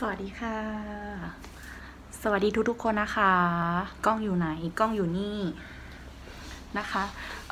สวัสดีค่ะสวัสดีทุกคนนะคะกล้องอยู่ไหนกล้องอยู่นี่นะคะ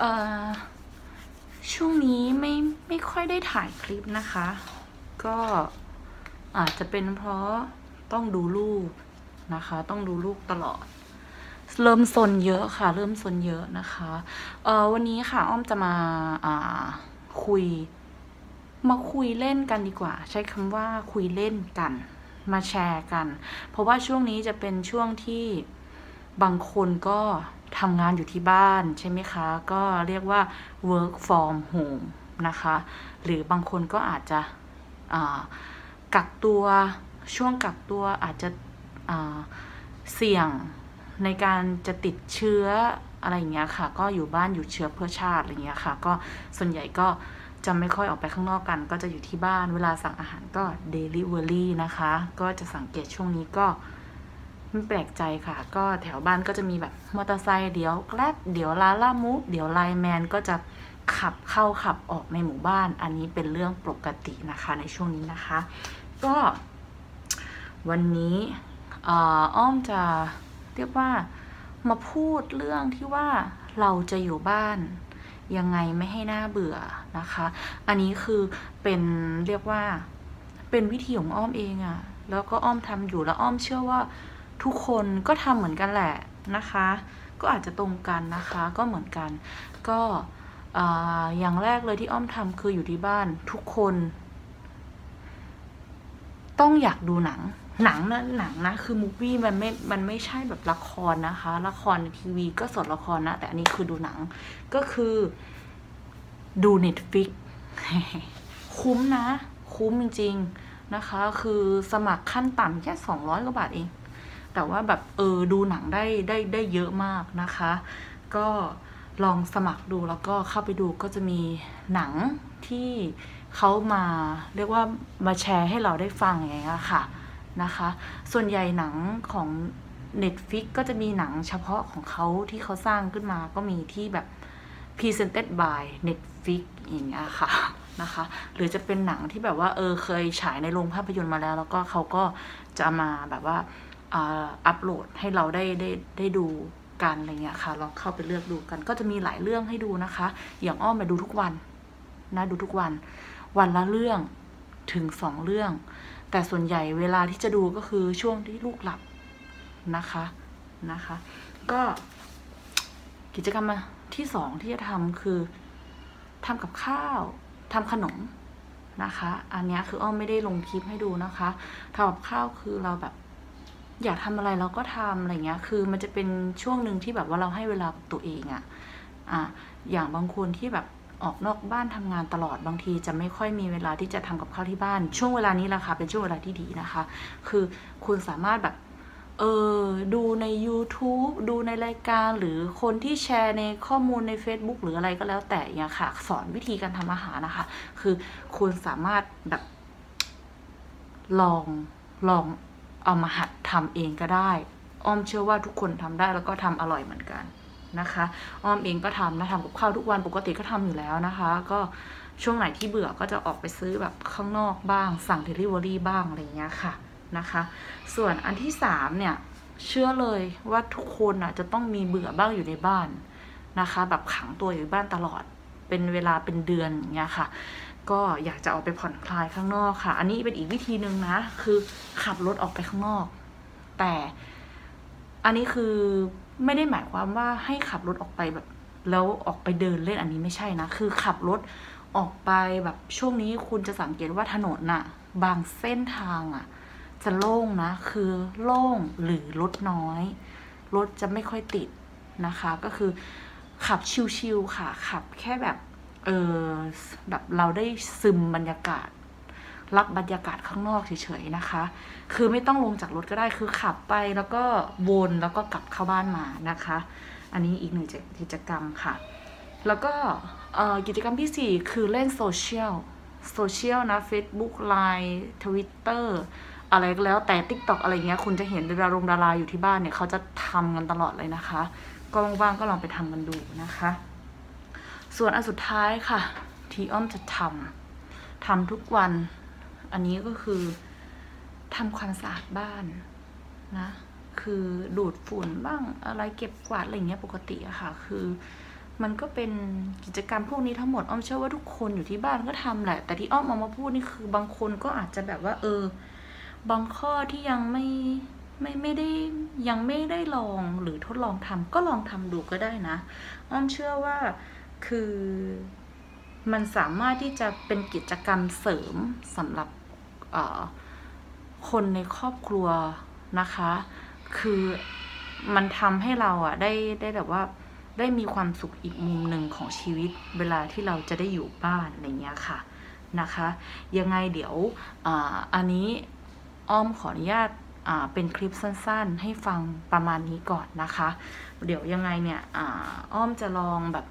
ช่วงนี้ไม่ค่อยได้ถ่ายคลิปนะคะก็อาจจะเป็นเพราะต้องดูลูกนะคะต้องดูลูกตลอดเริ่มซนเยอะค่ะเริ่มซนเยอะนะคะวันนี้ค่ะอ้อมจะมาคุยเล่นกันดีกว่าใช้คำว่าคุยเล่นกันมาแชร์กันเพราะว่าช่วงนี้จะเป็นช่วงที่บางคนก็ทำงานอยู่ที่บ้านใช่ไหมคะก็เรียกว่า work from home นะคะหรือบางคนก็อาจจะกักตัวช่วงกักตัวอาจจะเสี่ยงในการจะติดเชื้ออะไรอย่างเงี้ยค่ะก็อยู่บ้านอยู่เชื้อเพื่อชาติอะไรเงี้ยค่ะก็ส่วนใหญ่ก็จะไม่ค่อยออกไปข้างนอกกันก็จะอยู่ที่บ้านเวลาสั่งอาหารก็ delivery นะคะก็จะสังเกตช่วงนี้ก็ไม่แปลกใจค่ะก็แถวบ้านก็จะมีแบบมอเตอร์ไซค์เดี๋ยวแกร็บเดี๋ยวลาล่ามูฟเดี๋ยวไลน์แมนก็จะขับเข้าขับออกในหมู่บ้านอันนี้เป็นเรื่องปกตินะคะในช่วงนี้นะคะก็วันนี้อ้อมจะเรียกว่ามาพูดเรื่องที่ว่าเราจะอยู่บ้านยังไงไม่ให้น่าเบื่อนะคะอันนี้คือเป็นเรียกว่าเป็นวิธีของอ้อมเองอะแล้วก็อ้อมทำอยู่แล้วอ้อมเชื่อว่าทุกคนก็ทำเหมือนกันแหละนะคะก็อาจจะตรงกันนะคะก็เหมือนกันก็อย่างแรกเลยที่อ้อมทำคืออยู่ที่บ้านทุกคนต้องอยากดูหนังนะคือมูฟวี่มันไม่ใช่แบบละครนะคะละครในทีวีก็สดละครนะแต่อันนี้คือดูหนังก็คือดู Netflix คุ้มนะคุ้มจริงๆนะคะคือสมัครขั้นต่ำแค่200 กว่าบาทเองแต่ว่าแบบดูหนังได้เยอะมากนะคะก็ลองสมัครดูแล้วก็เข้าไปดูก็จะมีหนังที่เขามาเรียกว่ามาแชร์ให้เราได้ฟังอย่างเงี้ยค่ะนะคะส่วนใหญ่หนังของ Netflix ก็จะมีหนังเฉพาะของเขาที่เขาสร้างขึ้นมาก็มีที่แบบ Presented by Netflix อย่างเงี้ยค่ะนะคะหรือจะเป็นหนังที่แบบว่าเคยฉายในโรงภาพยนตร์มาแล้วแล้วก็เขาก็จะมาแบบว่าอัปโหลดให้เราได้ดูกันอะไรเงี้ยค่ะลองเข้าไปเลือกดูกันก็จะมีหลายเรื่องให้ดูนะคะอย่างอ้อมมาดูทุกวันนะดูทุกวันวันละเรื่องถึง2 เรื่องแต่ส่วนใหญ่เวลาที่จะดูก็คือช่วงที่ลูกหลับนะคะก็กิจกรรมที่2ที่จะทำคือทำกับข้าวทำขนมนะคะอันนี้คืออ้อมไม่ได้ลงคลิปให้ดูนะคะทำกับข้าวคือเราแบบอยากทำอะไรเราก็ทำอะไรเงี้ยคือมันจะเป็นช่วงหนึ่งที่แบบว่าเราให้เวลากับตัวเองอย่างบางคนที่แบบออกนอกบ้านทำงานตลอดบางทีจะไม่ค่อยมีเวลาที่จะทำกับข้าวที่บ้านช่วงเวลานี้แหละค่ะเป็นช่วงเวลาที่ดีนะคะคือคุณสามารถแบบดูใน YouTube ดูในรายการหรือคนที่แชร์ในข้อมูลใน Facebook หรืออะไรก็แล้วแต่เนี่ยค่ะสอนวิธีการทำอาหารนะคะคือคุณสามารถแบบลองเอามาหัดทำเองก็ได้อ้อมเชื่อว่าทุกคนทำได้แล้วก็ทำอร่อยเหมือนกันนะคะอ้อมเองก็ทำกับข้าวทุกวันปกติก็ทำอยู่แล้วนะคะก็ช่วงไหนที่เบื่อก็จะออกไปซื้อแบบข้างนอกบ้างสั่ง Delivery บ้างอะไรเงี้ยค่ะนะคะส่วนอันที่3เนี่ยเชื่อเลยว่าทุกคนจะต้องมีเบื่อบ้างอยู่ในบ้านนะคะแบบขังตัวอยู่บ้านตลอดเป็นเวลาเป็นเดือนอย่างเงี้ยค่ะก็อยากจะออกไปผ่อนคลายข้างนอกค่ะอันนี้เป็นอีกวิธีหนึ่งนะคือขับรถออกไปข้างนอกแต่อันนี้คือไม่ได้หมายความว่าให้ขับรถออกไปแบบแล้วออกไปเดินเล่นอันนี้ไม่ใช่นะคือขับรถออกไปแบบช่วงนี้คุณจะสังเกตว่าถนนบางเส้นทางจะโล่งนะคือโล่งหรือรถน้อยรถจะไม่ค่อยติดนะคะก็คือขับชิวๆค่ะขับแค่แบบแบบเราได้ซึมบรรยากาศรับบรรยากาศข้างนอกเฉยๆนะคะคือไม่ต้องลงจากรถก็ได้คือขับไปแล้วก็วนแล้วก็กลับเข้าบ้านมานะคะอันนี้อีกหนึ่งกิจกรรมค่ะแล้วก็กิจกรรมที่4คือเล่นโซเชียลนะ Facebook Line Twitter อะไรก็แล้วแต่ TikTok อะไรเงี้ยคุณจะเห็นดาราอยู่ที่บ้านเนี่ยเขาจะทำกันตลอดเลยนะคะก็ว่างๆก็ลองไปทำกันดูนะคะส่วนอันสุดท้ายค่ะที่อ้อมจะทำทุกวันอันนี้ก็คือททำความสะอาดบ้านนะคือดูดฝุ่นบ้างอะไรเก็บกวาดอะไรเงี้ยปกติอะค่ะคือมันก็เป็นกิจกรรมพวกนี้ทั้งหมดอ้อมเชื่อว่าทุกคนอยู่ที่บ้านก็ทำแหละแต่ที่อ้อมเอามาพูดนี่คือบางคนก็อาจจะแบบว่าบางข้อที่ยังไม่ได้ยังไม่ได้ลองหรือทดลองทำก็ลองทำดูก็ได้นะอ้อมเชื่อว่าคือมันสามารถที่จะเป็นกิจกรรมเสริมสำหรับคนในครอบครัวนะคะคือมันทำให้เราอ่ะได้แบบว่าได้มีความสุขอีกมุมหนึ่งของชีวิตเวลาที่เราจะได้อยู่บ้านอะไรเงี้ยค่ะนะคะยังไงเดี๋ยวอันนี้อ้อมขออนุญาตเป็นคลิปสั้นๆให้ฟังประมาณนี้ก่อนนะคะเดี๋ยวยังไงเนี่ยอ้อมจะลองแบบ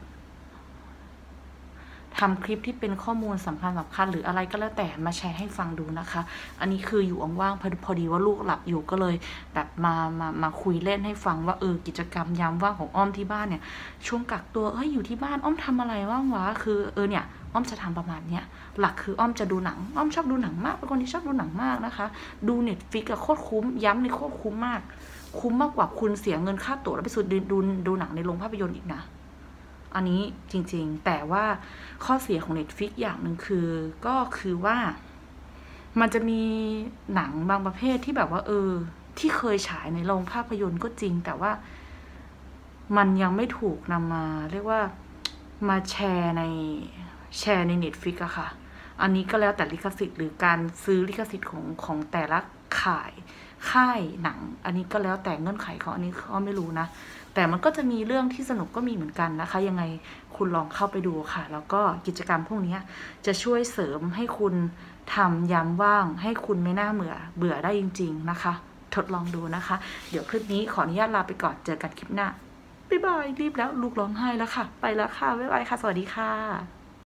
ทำคลิปที่เป็นข้อมูลสำคัญหรืออะไรก็แล้วแต่มาแชร์ให้ฟังดูนะคะอันนี้คืออยู่ว่างๆพอดีว่าลูกหลับอยู่ก็เลยแบบมาคุยเล่นให้ฟังว่ากิจกรรมยามว่างของอ้อมที่บ้านเนี่ยช่วงกักตัวอยู่ที่บ้านอ้อมทำอะไรว่างวะคือเนี่ยอ้อมจะทำประมาณเนี้ยหลักคืออ้อมจะดูหนังอ้อมชอบดูหนังมากเป็นคนที่ชอบดูหนังมากนะคะดู Netflix โคตรคุ้มย้ำในโคตรคุ้มมากคุ้มมากกว่าคุณเสียเงินค่าตั๋วแล้วไปดูหนังในโรงภาพยนตร์อีกนะอันนี้จริงๆแต่ว่าข้อเสียของ Netflix อย่างหนึ่งก็คือว่ามันจะมีหนังบางประเภทที่แบบว่าที่เคยฉายในโรงภาพยนตร์ก็จริงแต่ว่ามันยังไม่ถูกนำมาเรียกว่ามาแชร์ในNetflix อะค่ะอันนี้ก็แล้วแต่ลิขสิทธิ์หรือการซื้อลิขสิทธิ์ของแต่ละค่ายหนังอันนี้ก็แล้วแต่เงื่อนไขของอันนี้เขาไม่รู้นะแต่มันก็จะมีเรื่องที่สนุกก็มีเหมือนกันนะคะยังไงคุณลองเข้าไปดูค่ะแล้วก็กิจกรรมพวกนี้จะช่วยเสริมให้คุณทำยามว่างให้คุณไม่น่าเบื่อได้จริงๆนะคะทดลองดูนะคะเดี๋ยวคลิปนี้ขออนุญาตลาไปก่อนเจอกันคลิปหน้าบ๊ายบายรีบแล้วลูกร้องไห้แล้วค่ะไปแล้วค่ะบ๊ายบายค่ะสวัสดีค่ะ